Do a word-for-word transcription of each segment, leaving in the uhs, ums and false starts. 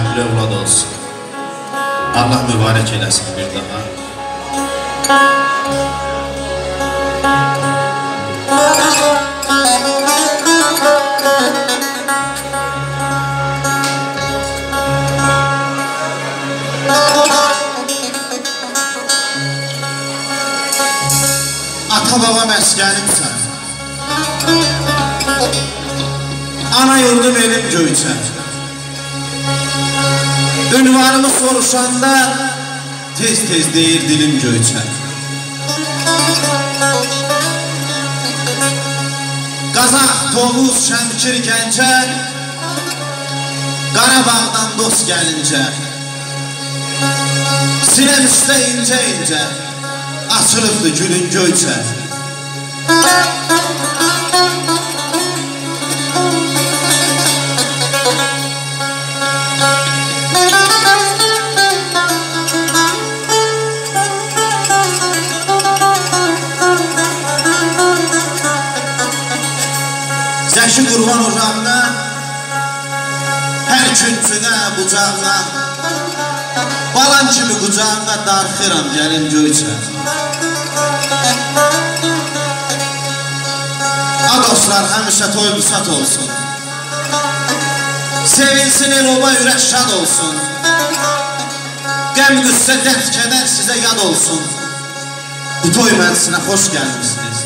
səhvli övlad olsun. Allah mübarək eləsin bir daha. Ata baba məskənimsən, ana yurdum elim Göyçər. Ünvanımı soruşanda tez-tez deyir dilim Göyçər. Qazaq, Tovuz, Şəmkir, Gəncər, Qarabağdan dost gəlincə, sinəm üstə incə-incə açılıbdır gülün Göyçər. Zəki qurban ocağına, hər küncünə, bucağına, balan kimi qucağına darxıram gəlin Göyçər. A dostlar, həmişə toy büsat olsun, sevinsin el oba ürək şad olsun, qəm qüssə dərd kədər sizə yad olsun. Bu toy mənsinə xoş gəlmişsiniz.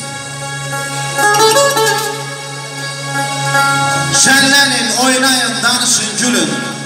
Şənlənin, oynayın, danışın, gülün.